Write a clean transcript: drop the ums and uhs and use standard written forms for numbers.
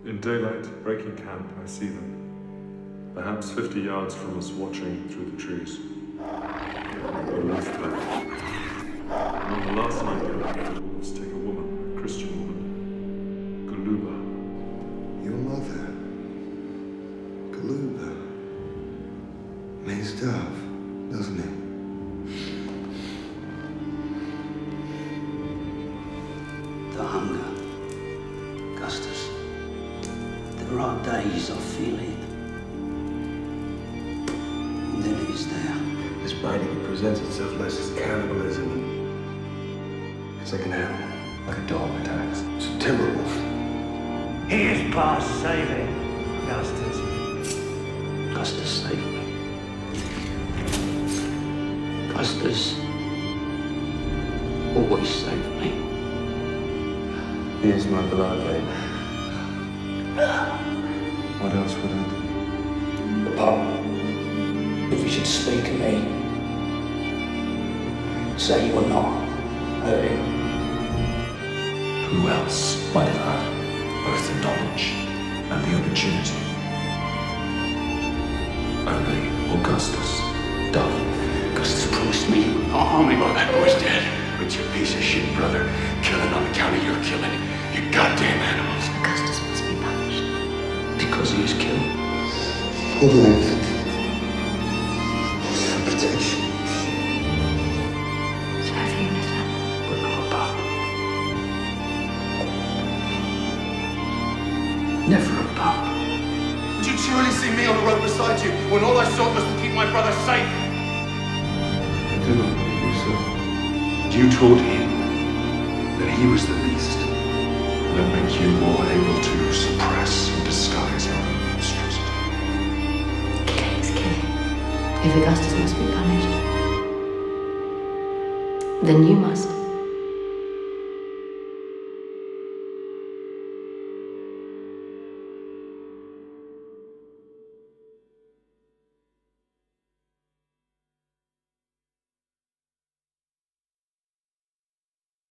In daylight, breaking camp, I see them. Perhaps 50 yards from us, watching through the trees. The wolf pack. And on the last night, the wolves take a woman, a Christian woman, Galuba. Your mother, Galuba, means dove, doesn't it? The hunger, Augustus. There are days I feel it. And then it is there. This biting presents itself less as cannibalism. It's like an animal, like a dog attacks. It's a timber wolf. He is past saving, Augustus. Augustus, save me. Augustus, always save me. He is my beloved. What else would I do? Pop, if you should speak of me, say you are not hurting. Who else might have had both the knowledge and the opportunity? Only Augustus, Dove. Augustus promised me you would not harm me. Well, that boy's dead. But you piece of shit, brother. Killing on account of your killing. You goddamn animals. Augustus must be punished. Because he is killed. For life. For protection. So have you, Nathan. But not Pop. Never a Pop. Did you truly see me on the road beside you when all I sought was to keep my brother safe? I do not believe so. You told him that he was the beast. That make you more able to suppress and disguise your own monstrosity. Killing is killing. If Augustus must be punished, then you must.